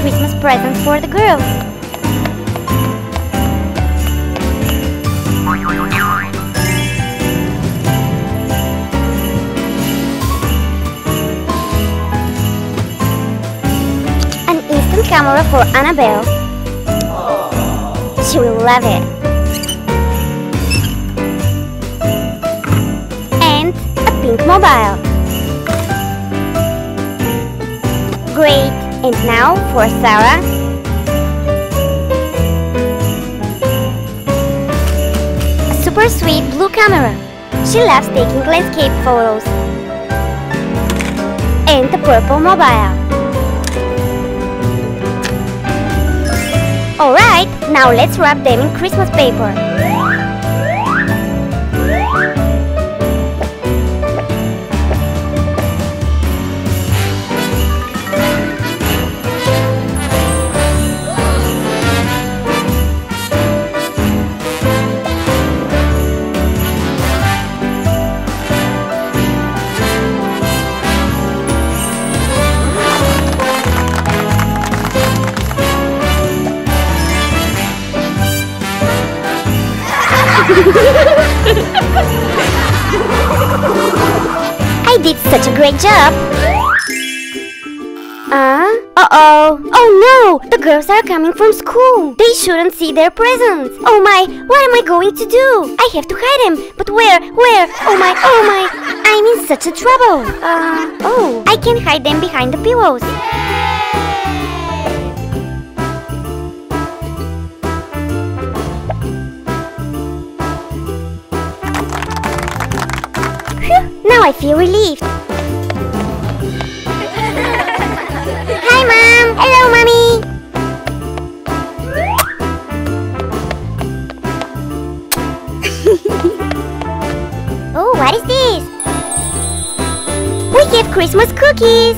Christmas presents for the girls. An instant camera for Annabelle. She will love it. And a pink mobile. Great. And now for Sarah. A super sweet blue camera. She loves taking landscape photos. And a purple mobile. Alright, now let's wrap them in Christmas paper. I did such a great job! Uh-oh! Oh no! The girls are coming from school! They shouldn't see their presents! Oh my! What am I going to do? I have to hide them! But where? Where? Oh my! Oh my! I'm in such a trouble! Oh! I can hide them behind the pillows! Now I feel relieved. Hi, Mom! Hello, Mommy! Oh, what is this? We have Christmas cookies!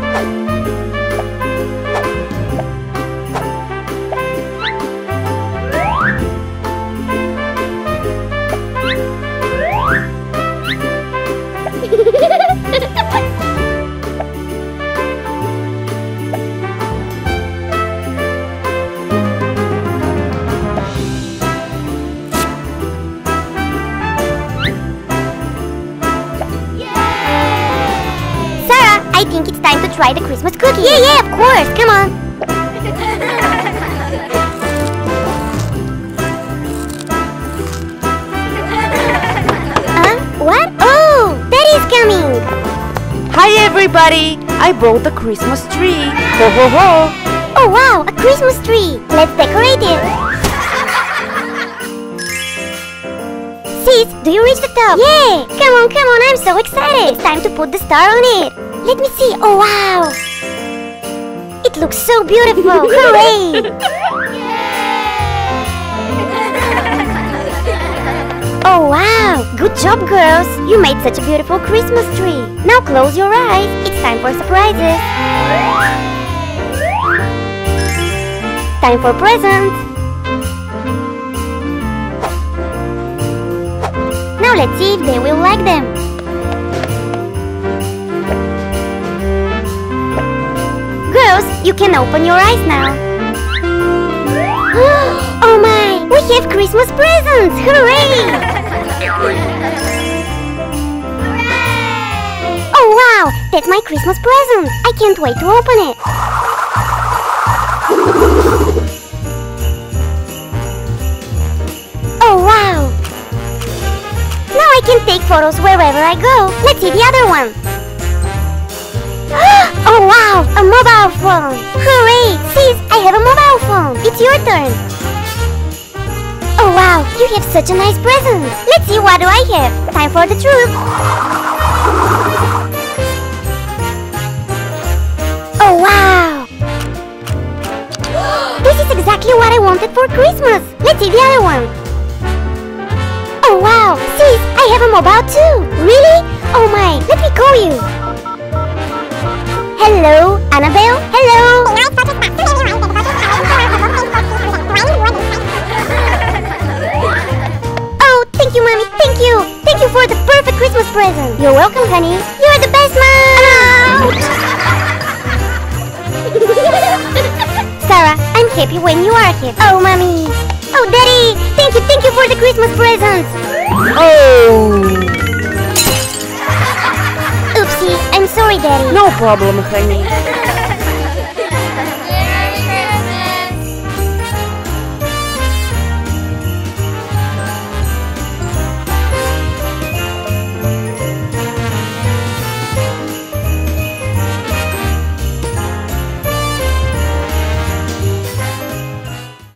I think it's time to try the Christmas cookie. Yeah, of course. Come on. What? Oh, Daddy's coming. Hi, everybody. I brought the Christmas tree. Ho, ho, ho. Oh, wow, a Christmas tree. Let's decorate it. Sis, do you reach the top? Yeah. Come on. I'm so excited. It's time to put the star on it. Let me see. Oh, wow! It looks so beautiful! Hooray! Oh, wow! Good job, girls! You made such a beautiful Christmas tree! Now close your eyes. It's time for surprises! Time for presents! Now let's see if they will like them! You can open your eyes now. Oh my! We have Christmas presents! Hooray! Oh wow! That's my Christmas present! I can't wait to open it! Oh wow! Now I can take photos wherever I go. Let's see the other one. Oh wow! A mobile phone! Hooray! Sis, I have a mobile phone! It's your turn! Oh wow! You have such a nice present! Let's see what do I have! Time for the truth! Oh wow! This is exactly what I wanted for Christmas! Let's see the other one! Oh wow! Sis, I have a mobile too! Really? Oh my! Let me call you! Hello, Annabelle? Hello! Oh, thank you, Mommy, thank you! Thank you for the perfect Christmas present! You're welcome, honey! You're the best, Mom! Ouch! Sarah, I'm happy when you are happy. Oh, Mommy. Oh, Daddy, thank you for the Christmas presents. Oh, Oopsie, I'm sorry, Daddy. no problem, honey.